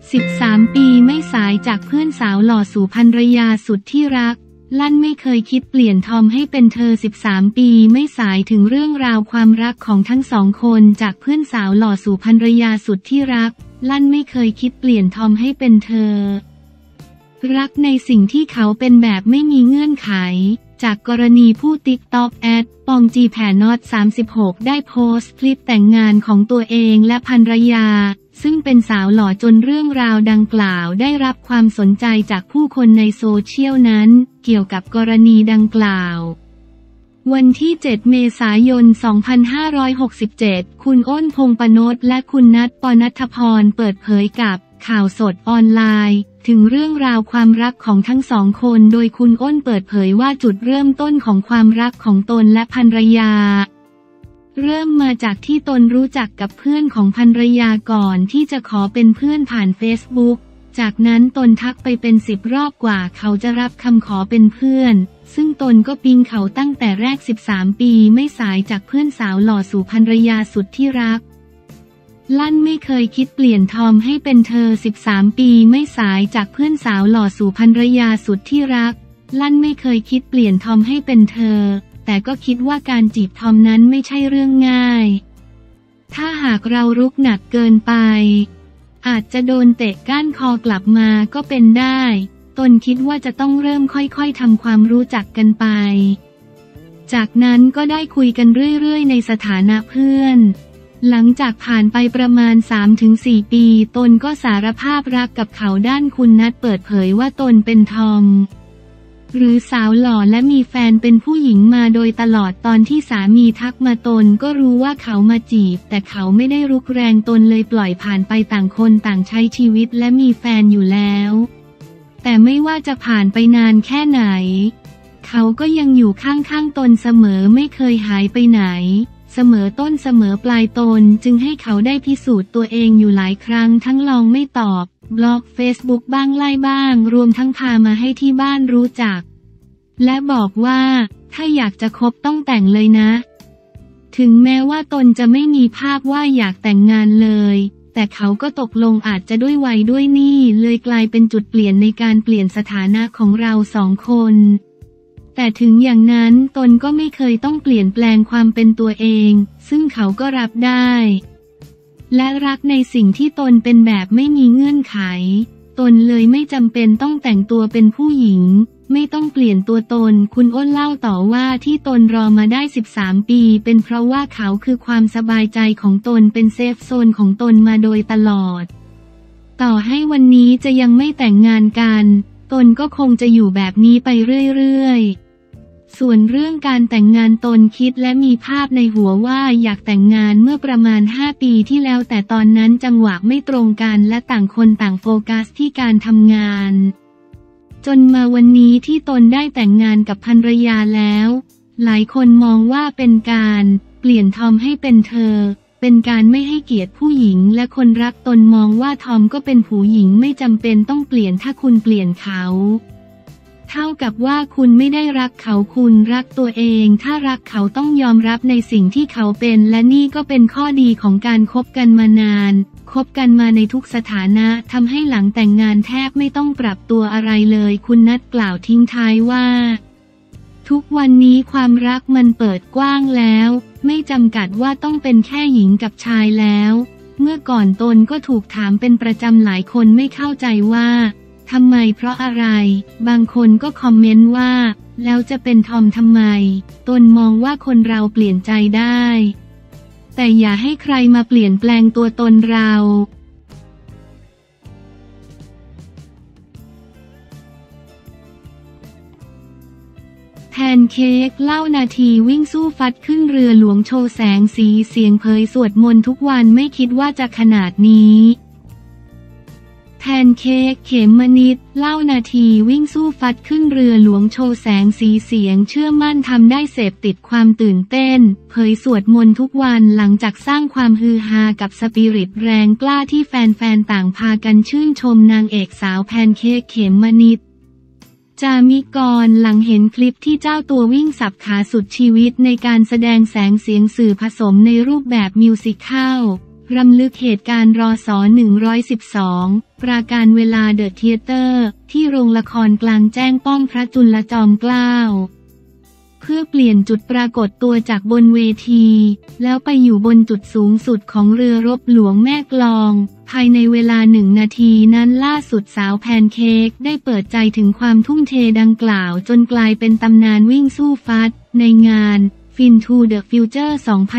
13 ปีไม่สายจากเพื่อนสาวหล่อสู่ภรรยาสุดที่รักลั่นไม่เคยคิดเปลี่ยนทอมให้เป็นเธอ13 ปีไม่สายถึงเรื่องราวความรักของทั้งสองคนจากเพื่อนสาวหล่อสู่ภรรยาสุดที่รักลั่นไม่เคยคิดเปลี่ยนทอมให้เป็นเธอรักในสิ่งที่เขาเป็นแบบไม่มีเงื่อนไขจากกรณีผู้ติ๊กต็อกปองจีแผ่นอต36ได้โพสต์คลิปแต่งงานของตัวเองและภรรยาซึ่งเป็นสาวหล่อจนเรื่องราวดังกล่าวได้รับความสนใจจากผู้คนในโซเชียลนั้นเกี่ยวกับกรณีดังกล่าววันที่ 7 เมษายน 2567 คุณอ้นพงษ์ปนดและคุณนัท ปนัทธพรเปิดเผยกับข่าวสดออนไลน์ถึงเรื่องราวความรักของทั้งสองคนโดยคุณอ้นเปิดเผยว่าจุดเริ่มต้นของความรักของตนและภรรยาเริ่มมาจากที่ตนรู้จักกับเพื่อนของภรรยาก่อนที่จะขอเป็นเพื่อนผ่านเฟซบุ๊กจากนั้นตนทักไปเป็น10 รอบกว่าเขาจะรับคำขอเป็นเพื่อนซึ่งตนก็ปิ๊งเขาตั้งแต่แรก13 ปีไม่สายจากเพื่อนสาวหล่อสู่ภรรยาสุดที่รักลั่นไม่เคยคิดเปลี่ยนทอมให้เป็นเธอ13 ปีไม่สายจากเพื่อนสาวหล่อสู่ภรรยาสุดที่รักลั่นไม่เคยคิดเปลี่ยนทอมให้เป็นเธอแต่ก็คิดว่าการจีบทอมนั้นไม่ใช่เรื่องง่ายถ้าหากเรารุกหนักเกินไปอาจจะโดนเตะก้านคอกลับมาก็เป็นได้ตนคิดว่าจะต้องเริ่มค่อยๆทำความรู้จักกันไปจากนั้นก็ได้คุยกันเรื่อยๆในสถานะเพื่อนหลังจากผ่านไปประมาณ 3-4 ปีตนก็สารภาพรักกับเขาด้านคุณนัทเปิดเผยว่าตนเป็นทอมหรือสาวหล่อและมีแฟนเป็นผู้หญิงมาโดยตลอดตอนที่สามีทักมาตนก็รู้ว่าเขามาจีบแต่เขาไม่ได้รุกแรงตนเลยปล่อยผ่านไปต่างคนต่างใช้ชีวิตและมีแฟนอยู่แล้วแต่ไม่ว่าจะผ่านไปนานแค่ไหนเขาก็ยังอยู่ข้างๆตนเสมอไม่เคยหายไปไหนเสมอต้นเสมอปลายตนจึงให้เขาได้พิสูจน์ตัวเองอยู่หลายครั้งทั้งลองไม่ตอบบล็อกเฟซบุ๊กบ้างไล่บ้างรวมทั้งพามาให้ที่บ้านรู้จักและบอกว่าถ้าอยากจะคบต้องแต่งเลยนะถึงแม้ว่าตนจะไม่มีภาพว่าอยากแต่งงานเลยแต่เขาก็ตกลงอาจจะด้วยวัยด้วยนี่เลยกลายเป็นจุดเปลี่ยนในการเปลี่ยนสถานะของเราสองคนแต่ถึงอย่างนั้นตนก็ไม่เคยต้องเปลี่ยนแปลงความเป็นตัวเองซึ่งเขาก็รับได้และรักในสิ่งที่ตนเป็นแบบไม่มีเงื่อนไขตนเลยไม่จำเป็นต้องแต่งตัวเป็นผู้หญิงไม่ต้องเปลี่ยนตัวตนคุณอ้นเล่าต่อว่าที่ตนรอมาได้13 ปีเป็นเพราะว่าเขาคือความสบายใจของตนเป็นเซฟโซนของตนมาโดยตลอดต่อให้วันนี้จะยังไม่แต่งงานกันตนก็คงจะอยู่แบบนี้ไปเรื่อยๆส่วนเรื่องการแต่งงานตนคิดและมีภาพในหัวว่าอยากแต่งงานเมื่อประมาณ5 ปีที่แล้วแต่ตอนนั้นจังหวะไม่ตรงกันและต่างคนต่างโฟกัสที่การทำงานจนมาวันนี้ที่ตนได้แต่งงานกับภรรยาแล้วหลายคนมองว่าเป็นการเปลี่ยนทอมให้เป็นเธอเป็นการไม่ให้เกียรติผู้หญิงและคนรักตนมองว่าทอมก็เป็นผู้หญิงไม่จำเป็นต้องเปลี่ยนถ้าคุณเปลี่ยนเขาเท่ากับว่าคุณไม่ได้รักเขาคุณรักตัวเองถ้ารักเขาต้องยอมรับในสิ่งที่เขาเป็นและนี่ก็เป็นข้อดีของการคบกันมานานคบกันมาในทุกสถานะทำให้หลังแต่งงานแทบไม่ต้องปรับตัวอะไรเลยคุณนัทกล่าวทิ้งท้ายว่าทุกวันนี้ความรักมันเปิดกว้างแล้วไม่จำกัดว่าต้องเป็นแค่หญิงกับชายแล้วเมื่อก่อนตนก็ถูกถามเป็นประจำหลายคนไม่เข้าใจว่าทำไมเพราะอะไรบางคนก็คอมเมนต์ว่าแล้วจะเป็นทอมทำไมตนมองว่าคนเราเปลี่ยนใจได้แต่อย่าให้ใครมาเปลี่ยนแปลงตัวตนเราแพนเค้กเล่านาทีวิ่งสู้ฟัดขึ้นเรือหลวงโชว์แสงสีเสียงเผยสวดมนต์ทุกวันไม่คิดว่าจะขนาดนี้แพนเค้กเขมมนิดเล่านาทีวิ่งสู้ฟัดขึ้นเรือหลวงโชว์แสงสีเสียงเชื่อมั่นทำได้เสพติดความตื่นเต้นเผยสวดมนต์ทุกวันหลังจากสร้างความฮือฮากับสปิริตแรงกล้าที่แฟนๆต่างพากันชื่นชมนางเอกสาวแพนเค้กเขมมนิดจามิกรหลังเห็นคลิปที่เจ้าตัววิ่งสับขาสุดชีวิตในการแสดงแสงเสียงสื่อผสมในรูปแบบมิวสิคัลรำลึกเหตุการณ์รศ112 ปราการเวลาเดอะเธียเตอร์ที่โรงละครกลางแจ้งป้อมพระจุลจอมเกล้าเพื่อเปลี่ยนจุดปรากฏตัวจากบนเวทีแล้วไปอยู่บนจุดสูงสุดของเรือรบหลวงแม่กลองภายในเวลา1 นาทีนั้นล่าสุดสาวแพนเค้กได้เปิดใจถึงความทุ่มเทดังกล่าวจนกลายเป็นตำนานวิ่งสู้ฟัดในงาน Fin to the Future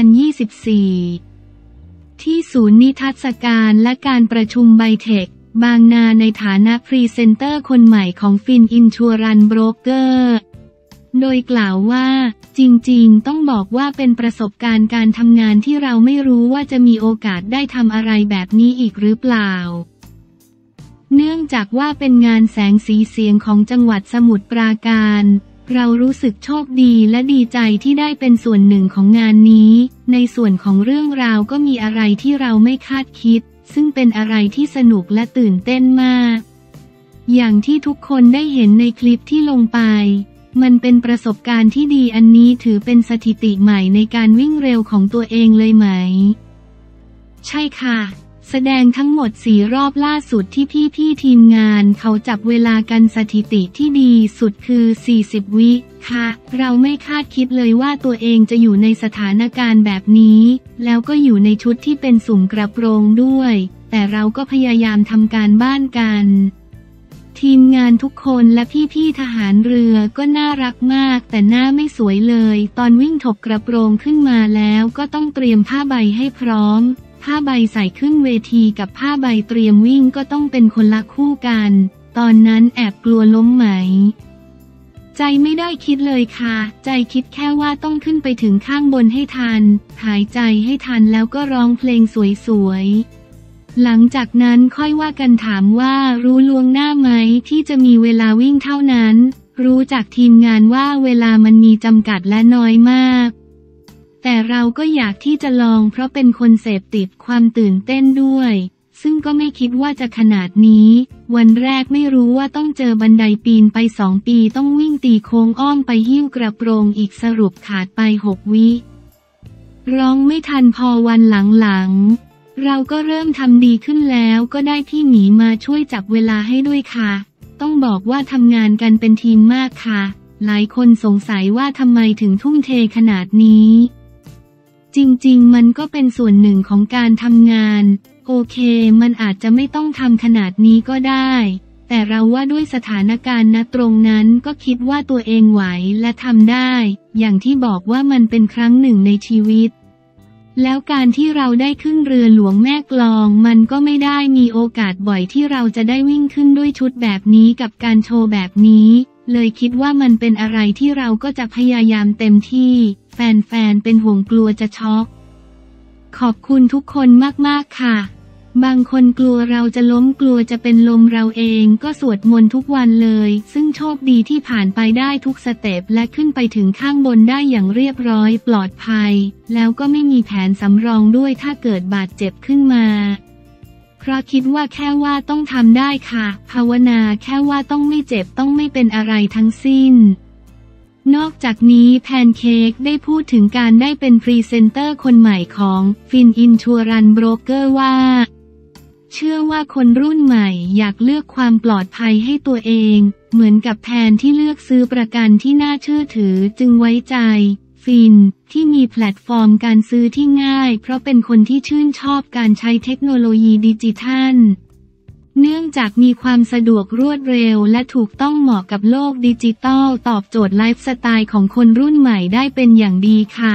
2024 ที่ศูนย์นิทรรศการและการประชุมไบเทคบางนาในฐานะพรีเซนเตอร์คนใหม่ของ Fin Insurance Broker โดยกล่าวว่าจริงๆต้องบอกว่าเป็นประสบการณ์การทำงานที่เราไม่รู้ว่าจะมีโอกาสได้ทำอะไรแบบนี้อีกหรือเปล่าเนื่องจากว่าเป็นงานแสงสีเสียงของจังหวัดสมุทรปราการเรารู้สึกโชคดีและดีใจที่ได้เป็นส่วนหนึ่งของงานนี้ในส่วนของเรื่องราวก็มีอะไรที่เราไม่คาดคิดซึ่งเป็นอะไรที่สนุกและตื่นเต้นมากอย่างที่ทุกคนได้เห็นในคลิปที่ลงไปมันเป็นประสบการณ์ที่ดีอันนี้ถือเป็นสถิติใหม่ในการวิ่งเร็วของตัวเองเลยไหมใช่ค่ะแสดงทั้งหมด4 รอบล่าสุดที่พี่ทีมงานเขาจับเวลากันสถิติที่ดีสุดคือ40 วิค่ะเราไม่คาดคิดเลยว่าตัวเองจะอยู่ในสถานการณ์แบบนี้แล้วก็อยู่ในชุดที่เป็นสุ่มกระโปรงด้วยแต่เราก็พยายามทำการบ้านกันทีมงานทุกคนและพี่ทหารเรือก็น่ารักมากแต่หน้าไม่สวยเลยตอนวิ่งถกกระโปรงขึ้นมาแล้วก็ต้องเตรียมผ้าใบให้พร้อมผ้าใบใส่ขึ้นเวทีกับผ้าใบเตรียมวิ่งก็ต้องเป็นคนละคู่กันตอนนั้นแอบกลัวล้มไหมใจไม่ได้คิดเลยค่ะใจคิดแค่ว่าต้องขึ้นไปถึงข้างบนให้ทันหายใจให้ทันแล้วก็ร้องเพลงสวยๆหลังจากนั้นค่อยว่ากันถามว่ารู้ล่วงหน้าไหมที่จะมีเวลาวิ่งเท่านั้นรู้จากทีมงานว่าเวลามันมีจำกัดและน้อยมากแต่เราก็อยากที่จะลองเพราะเป็นคนเสพติดความตื่นเต้นด้วยซึ่งก็ไม่คิดว่าจะขนาดนี้วันแรกไม่รู้ว่าต้องเจอบันไดปีนไป2 ปีต้องวิ่งตีโค้งอ้อมไปหิ้วกระโปรงอีกสรุปขาดไป6 วิร้องไม่ทันพอวันหลังๆเราก็เริ่มทำดีขึ้นแล้วก็ได้พี่หมีมาช่วยจับเวลาให้ด้วยค่ะต้องบอกว่าทำงานกันเป็นทีมมากค่ะหลายคนสงสัยว่าทำไมถึงทุ่มเทขนาดนี้จริงๆมันก็เป็นส่วนหนึ่งของการทำงานโอเคมันอาจจะไม่ต้องทำขนาดนี้ก็ได้แต่เราว่าด้วยสถานการณ์ณตรงนั้นก็คิดว่าตัวเองไหวและทำได้อย่างที่บอกว่ามันเป็นครั้งหนึ่งในชีวิตแล้วการที่เราได้ขึ้นเรือหลวงแม่กลองมันก็ไม่ได้มีโอกาสบ่อยที่เราจะได้วิ่งขึ้นด้วยชุดแบบนี้กับการโชว์แบบนี้เลยคิดว่ามันเป็นอะไรที่เราก็จะพยายามเต็มที่แฟนๆเป็นห่วงกลัวจะช็อกขอบคุณทุกคนมากๆค่ะบางคนกลัวเราจะล้มกลัวจะเป็นลมเราเองก็สวดมนต์ทุกวันเลยซึ่งโชคดีที่ผ่านไปได้ทุกสเต็ปและขึ้นไปถึงข้างบนได้อย่างเรียบร้อยปลอดภัยแล้วก็ไม่มีแผนสำรองด้วยถ้าเกิดบาดเจ็บขึ้นมาเพราะคิดว่าแค่ว่าต้องทำได้ค่ะภาวนาแค่ว่าต้องไม่เจ็บต้องไม่เป็นอะไรทั้งสิ้นนอกจากนี้แพนเค้กได้พูดถึงการได้เป็นพรีเซนเตอร์คนใหม่ของ Fin Insurance Broker ว่าเชื่อว่าคนรุ่นใหม่อยากเลือกความปลอดภัยให้ตัวเองเหมือนกับแพนที่เลือกซื้อประกันที่น่าเชื่อถือจึงไว้ใจฟินที่มีแพลตฟอร์มการซื้อที่ง่ายเพราะเป็นคนที่ชื่นชอบการใช้เทคโนโลยีดิจิทัลเนื่องจากมีความสะดวกรวดเร็วและถูกต้องเหมาะกับโลกดิจิทัลตอบโจทย์ไลฟ์สไตล์ของคนรุ่นใหม่ได้เป็นอย่างดีค่ะ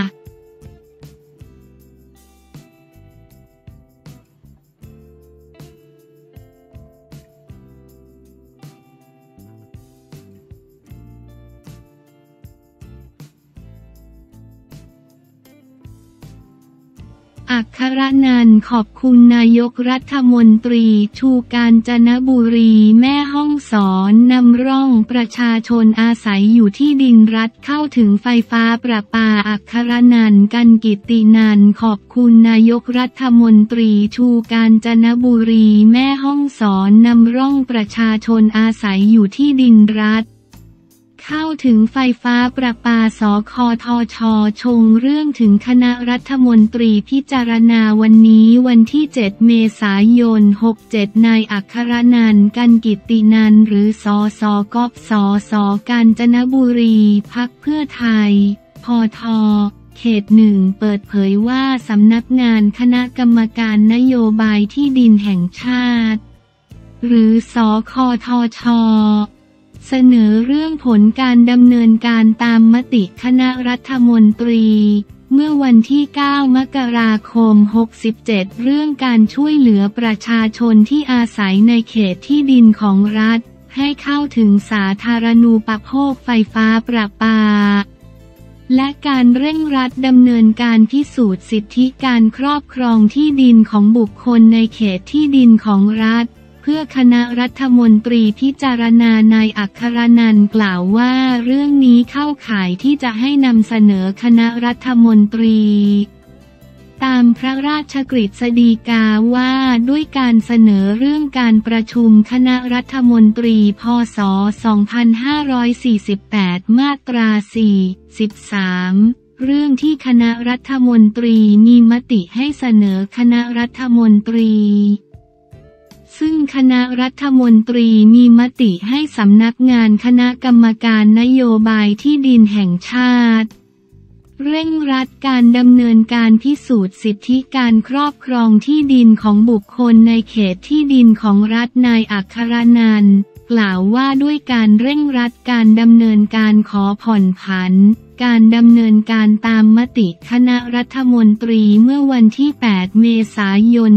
อัครนันท์ขอบคุณนายกรัฐมนตรีชูกาญจนบุรีแม่ฮ่องสอนนำร่องประชาชนอาศัยอยู่ที่ดินรัฐเข้าถึงไฟฟ้าประปาอัครนันท์กันกิตตินันท์ขอบคุณนายกรัฐมนตรีชูกาญจนบุรีแม่ฮ่องสอนนำร่องประชาชนอาศัยอยู่ที่ดินรัฐเข้าถึงไฟฟ้าประปาสคทช.ชงเรื่องถึงคณะรัฐมนตรีพิจารณาวันนี้วันที่ 7 เมษายน 67 นายอัครนันท์ กันกิตตินันท์หรือสสกปสสกาญจนบุรีพรรคเพื่อไทยพท.เขต 1 เปิดเผยว่าสำนักงานคณะกรรมการนโยบายที่ดินแห่งชาติหรือสคทช.เสนอเรื่องผลการดำเนินการตามมติคณะรัฐมนตรีเมื่อวันที่ 9 มกราคม 67 เรื่องการช่วยเหลือประชาชนที่อาศัยในเขตที่ดินของรัฐให้เข้าถึงสาธารณูปโภคไฟฟ้าประปาและการเร่งรัดดำเนินการพิสูจน์สิทธิการครอบครองที่ดินของบุคคลในเขตที่ดินของรัฐเพื่อคณะรัฐมนตรีพิจารณานายอัครนันท์กล่าวว่าเรื่องนี้เข้าข่ายที่จะให้นำเสนอคณะรัฐมนตรีตามพระราชกฤษฎีกาว่าด้วยการเสนอเรื่องการประชุมคณะรัฐมนตรีพ.ศ. 2548 มาตรา 4 13 เรื่องที่คณะรัฐมนตรีมีมติให้เสนอคณะรัฐมนตรีซึ่งคณะรัฐมนตรีมีมติให้สำนักงานคณะกรรมการนโยบายที่ดินแห่งชาติเร่งรัดการดำเนินการพิสูจน์สิทธิการครอบครองที่ดินของบุคคลในเขตที่ดินของรัฐนายอัครนันท์กล่าวว่าด้วยการเร่งรัดการดำเนินการขอผ่อนผันการดำเนินการตามมติคณะรัฐมนตรีเมื่อวันที่ 8 เมษายน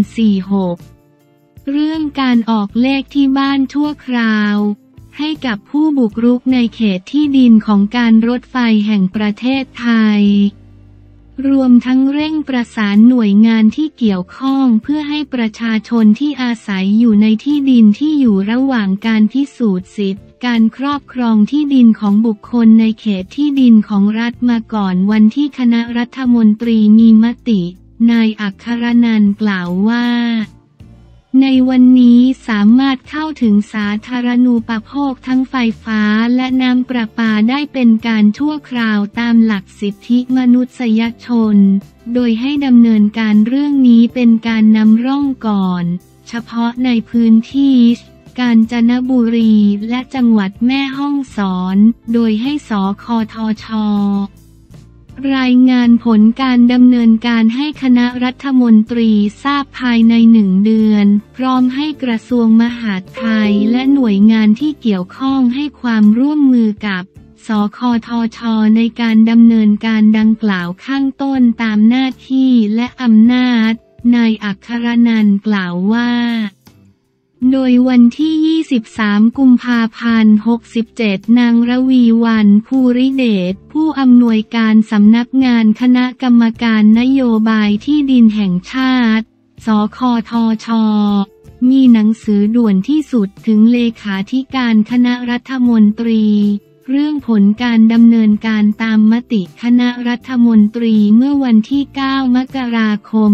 46 เรื่องการออกเลขที่บ้านชั่วคราวให้กับผู้บุกรุกในเขตที่ดินของการรถไฟแห่งประเทศไทยรวมทั้งเร่งประสานหน่วยงานที่เกี่ยวข้องเพื่อให้ประชาชนที่อาศัยอยู่ในที่ดินที่อยู่ระหว่างการพิสูจน์สิทธิการครอบครองที่ดินของบุคคลในเขตที่ดินของรัฐมาก่อนวันที่คณะรัฐมนตรีมีมตินายอัครนันท์กล่าวว่าในวันนี้สามารถเข้าถึงสาธารณูปโภคทั้งไฟฟ้าและน้ำประปาได้เป็นการชั่วคราวตามหลักสิทธิมนุษยชนโดยให้ดำเนินการเรื่องนี้เป็นการนำร่องก่อนเฉพาะในพื้นที่กาญจนบุรีและจังหวัดแม่ฮ่องสอนโดยให้สคทช.รายงานผลการดำเนินการให้คณะรัฐมนตรีทราบภายใน1 เดือนพร้อมให้กระทรวงมหาดไทยและหน่วยงานที่เกี่ยวข้องให้ความร่วมมือกับสคทช.ในการดำเนินการดังกล่าวข้างต้นตามหน้าที่และอำนาจนายอัครนันท์กล่าวว่าโดยวันที่ 23 กุมภาพันธ์ 67 นางระวีวรรณ ภูริเดชผู้อำนวยการสำนักงานคณะกรรมการนโยบายที่ดินแห่งชาติสคทช.มีหนังสือด่วนที่สุดถึงเลขาธิการคณะรัฐมนตรีเรื่องผลการดำเนินการตามมติคณะรัฐมนตรีเมื่อวันที่ 9 มกราคม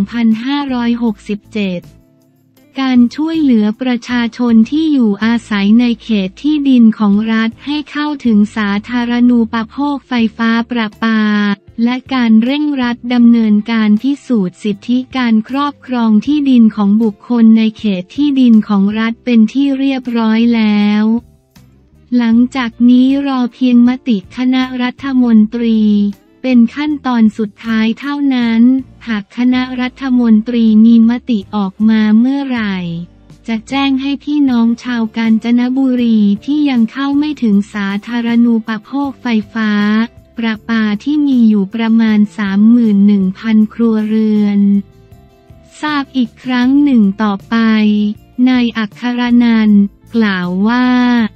2567การช่วยเหลือประชาชนที่อยู่อาศัยในเขตที่ดินของรัฐให้เข้าถึงสาธารณูปโภคไฟฟ้าประปาและการเร่งรัดดำเนินการพิสูจน์สิทธิการครอบครองที่ดินของบุคคลในเขตที่ดินของรัฐเป็นที่เรียบร้อยแล้วหลังจากนี้รอเพียงมติคณะรัฐมนตรีเป็นขั้นตอนสุดท้ายเท่านั้นหากคณะรัฐมนตรีมีมติออกมาเมื่อไหร่จะแจ้งให้พี่น้องชาวกาญจนบุรีที่ยังเข้าไม่ถึงสาธารณูปโภคไฟฟ้าประปาที่มีอยู่ประมาณ 31,000 ครัวเรือนทราบอีกครั้งหนึ่งต่อไปนายอัครนันท์กล่าวว่า